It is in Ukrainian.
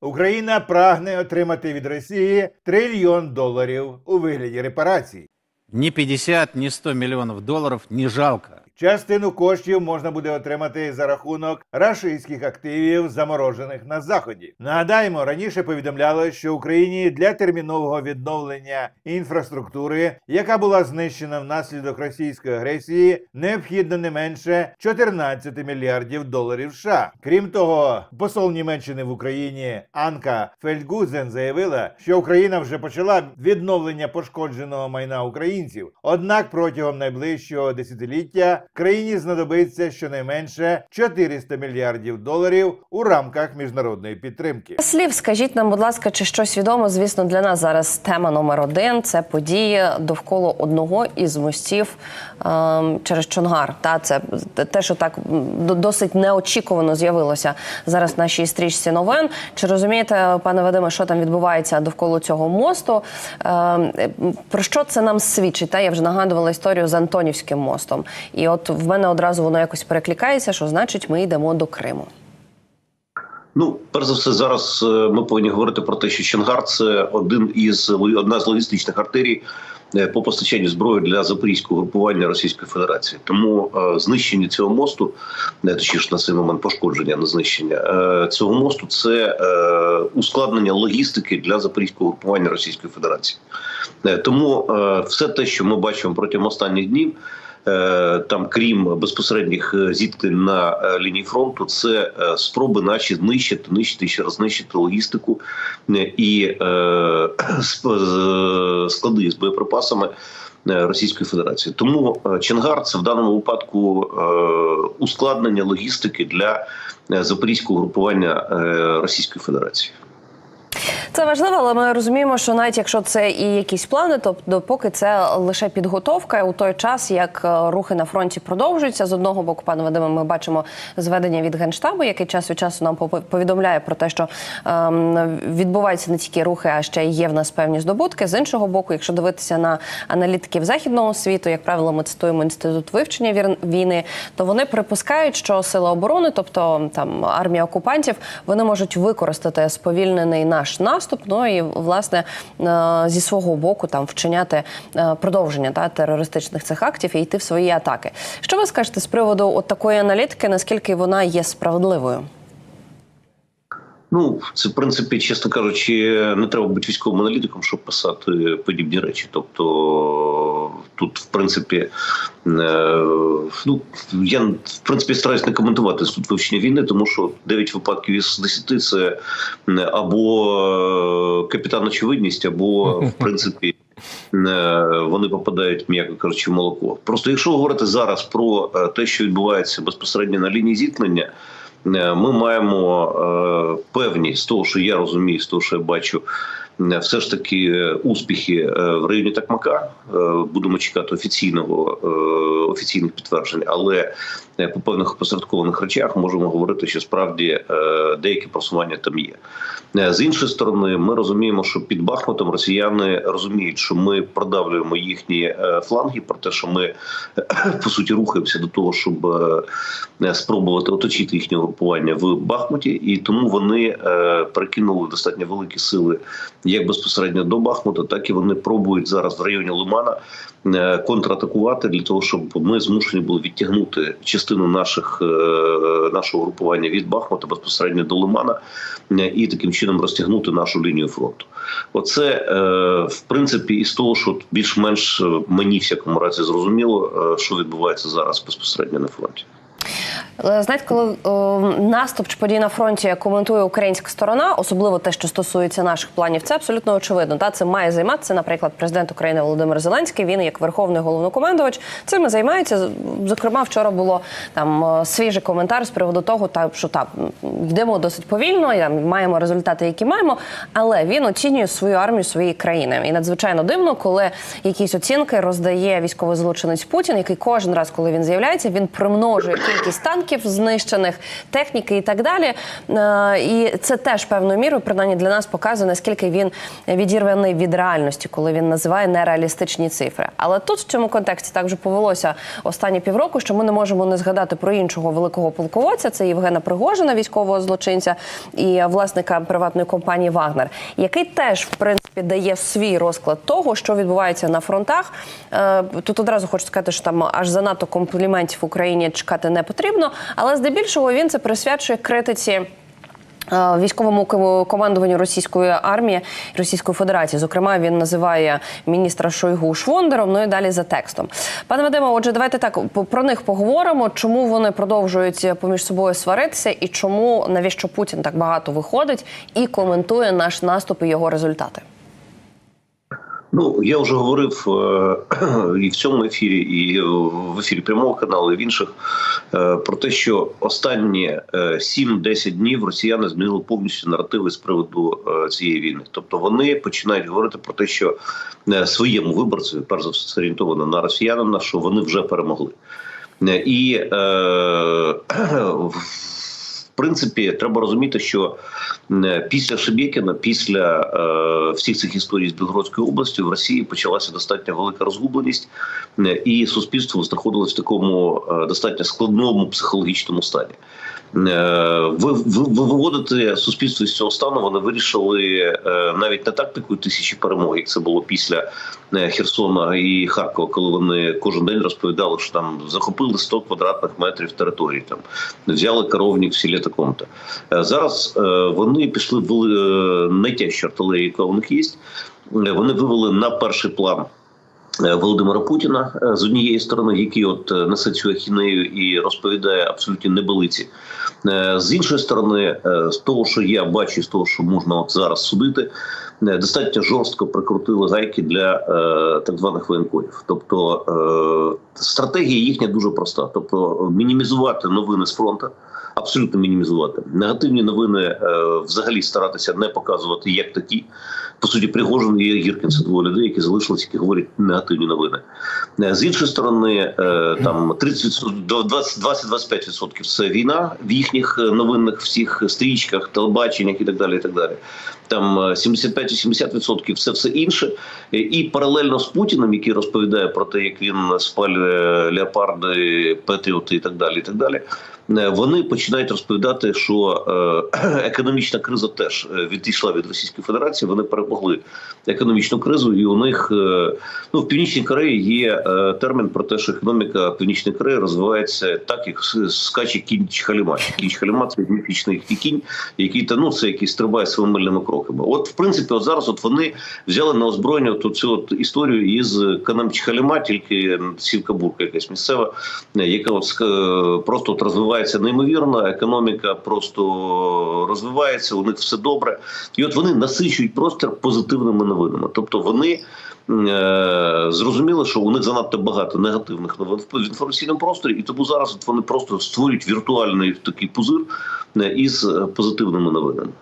Україна прагне отримати від Росії $1 трильйон у вигляді репарацій. Ни 50, ни 100 миллионов долларов не жалко. Частину коштів можна буде отримати за рахунок рашистських активів, заморожених на Заході. Нагадаємо, раніше повідомлялось, що Україні для термінового відновлення інфраструктури, яка була знищена внаслідок російської агресії, необхідно не менше $14 мільярдів США. Крім того, посол Німеччини в Україні Анка Фельдгузен заявила, що Україна вже почала відновлення пошкодженого майна українців. Однак протягом найближчого десятиліття країні знадобиться щонайменше $400 мільярдів у рамках міжнародної підтримки. Слів, скажіть нам, будь ласка, чи щось відомо? Звісно, для нас зараз тема номер 1 – це події довкола одного із мостів через Чонгар. Це те, що так досить неочікувано з'явилося зараз в нашій стрічці новин. Чи розумієте, пане Вадиме, що там відбувається довкола цього мосту? Про що це нам свідчить? Я вже нагадувала історію з Антонівським мостом. І от в мене одразу воно якось перекликається, що значить ми йдемо до Криму. Перш за все, зараз ми повинні говорити про те, що Чонгар – це одна з логістичних артерій по постачанню зброї для запорізького групування Російської Федерації. Тому знищення цього мосту, точніше на цей момент пошкодження, не знищення цього мосту – це ускладнення логістики для запорізького групування Російської Федерації. Тому все те, що ми бачимо протягом останніх днів, там, крім безпосередніх зіткнень на лінії фронту, це спроби наші знищити, ще раз знищити логістику і склади з боєприпасами Російської Федерації. Тому Чонгар – це в даному випадку ускладнення логістики для запорізького групування Російської Федерації. Це важливо, але ми розуміємо, що навіть якщо це і якісь плани, то поки це лише підготовка у той час, як рухи на фронті продовжуються. З одного боку, пане Вадиме, ми бачимо зведення від Генштабу, який час від часу нам повідомляє про те, що відбуваються не тільки рухи, а ще є в нас певні здобутки. З іншого боку, якщо дивитися на аналітиків західного світу, як правило, ми цитуємо Інститут вивчення війни, то вони припускають, що сили оборони, тобто там армія окупантів, вони можуть використати сповільнений наш наступ, і, власне, зі свого боку там вчиняти продовження терористичних цих актів і йти в свої атаки. Що ви скажете з приводу от такої аналітики, наскільки вона є справедливою? Це, в принципі, чесно кажучи, не треба бути військовим аналітиком, щоб писати подібні речі. Тобто, тут, в принципі, я, в принципі, стараюсь не коментувати Інститут вивчення війни, тому що 9 випадків із 10 – це або капітан очевидність, або, в принципі, вони попадають, м'яко кажучи, в молоко. Просто якщо говорити зараз про те, що відбувається безпосередньо на лінії зіткнення, ми маємо певні, з того, що я розумію, з того, що я бачу, все ж таки успіхи в районі Токмака. Будемо чекати офіційних підтверджень, але по певних опосередкованих речах можемо говорити, що справді деякі просування там є. З іншої сторони, ми розуміємо, що під Бахмутом росіяни розуміють, що ми продавлюємо їхні фланги, про те, що ми, по суті, рухаємося до того, щоб спробувати оточити їхнє групування в Бахмуті, і тому вони перекинули достатньо великі сили як безпосередньо до Бахмута, так і вони пробують зараз в районі Лимана контратакувати для того, щоб ми змушені були відтягнути частину нашого групування від Бахмута безпосередньо до Лимана і таким чином розтягнути нашу лінію фронту. Оце, в принципі, із того, що більш-менш мені, в всякому разі, зрозуміло, що відбувається зараз безпосередньо на фронті. Знаєте, коли наступ чи події на фронті коментує українська сторона, особливо те, що стосується наших планів, це абсолютно очевидно. Це має займатися, наприклад, президент України Володимир Зеленський, він як верховний головнокомандувач цим займається. Зокрема, вчора було там свіжий коментар з приводу того, що йдемо досить повільно, маємо результати, які маємо, але він оцінює свою армію своєї країни. І надзвичайно дивно, коли якісь оцінки роздає військовий злочинець Путін, який кожен раз, коли він з'являється, він примножує кількість танків, танків знищених, техніки і так далі. І це теж певною мірою, принаймні для нас, показує, наскільки він відірваний від реальності, коли він називає нереалістичні цифри. Але тут в цьому контексті так вже повелося останні півроку, що ми не можемо не згадати про іншого великого полководця, це Євгена Пригожина, військового злочинця і власника приватної компанії «Вагнер», який теж, в принципі, дає свій розклад того, що відбувається на фронтах. Тут одразу хочу сказати, що там аж занадто компліментів Україні чекати не потрібно, але здебільшого він це присвячує критиці військовому командуванню російської армії Російської Федерації. Зокрема, він називає міністра Шойгу швондером, ну і далі за текстом. Пане Вадиме, отже, давайте так про них поговоримо. Чому вони продовжують поміж собою сваритися і чому, навіщо Путін так багато виходить і коментує наш наступ і його результати? Ну, я вже говорив і в цьому ефірі, і в ефірі прямого каналу, і в інших, про те, що останні 7-10 днів росіяни змінили повністю наративи з приводу цієї війни. Тобто вони починають говорити про те, що своєму виборцю, перш за все, орієнтовано на росіянина, що вони вже перемогли. І в принципі, треба розуміти, що після Шебекіна, після всіх цих історій з Білгородською областю в Росії почалася достатньо велика розгубленість, і суспільство знаходилось в такому достатньо складному психологічному стані. Виводити суспільство з цього стану вони вирішили навіть не тактикою 1000 перемог, як це було після Херсона і Харкова, коли вони кожен день розповідали, що там захопили 100 квадратних метрів території, там взяли коровник в селі такому-то. Зараз вони пішли в найтяжчу артилерію, яка у них є. Вони вивели на перший план Володимира Путіна з однієї сторони, який от несе цю ахінею і розповідає абсолютні небелиці. З іншої сторони, з того, що я бачу, з того, що можна от зараз судити, достатньо жорстко прикрутили гайки для так званих воєнкорів. Тобто стратегія їхня дуже проста. Тобто мінімізувати новини з фронту, абсолютно мінімізувати. Негативні новини взагалі старатися не показувати як такі. По суті, Пригожин і Гіркін – це двоє людей, які залишилися, які говорять негативні новини. З іншої сторони, там 20-25% – це війна в їхніх новинних всіх стрічках, телебаченнях і так далі, і так далі. Там 75-80% – це все інше. І паралельно з Путіним, який розповідає про те, як він спалює леопарди, патріоти і так далі, вони починають розповідати, що економічна криза теж відійшла від Російської Федерації, вони перемогли економічну кризу, і у них в Північній Кореї є термін про те, що економіка Північної Кореї розвивається так, як скаче кінь Чхаліма. Кінь Чхаліма – це міфічний кінь, який це який стрибає своїми кроками. От, в принципі, от зараз от вони взяли на озброєння цю історію із конем Чхаліма, тільки сівка-бурка якась місцева, яка просто розвивається неймовірно, економіка просто розвивається, у них все добре. І от вони насичують простір позитивними новинами. Тобто вони зрозуміли, що у них занадто багато негативних новин в інформаційному просторі, і тому зараз от вони просто створюють віртуальний такий пузир із позитивними новинами.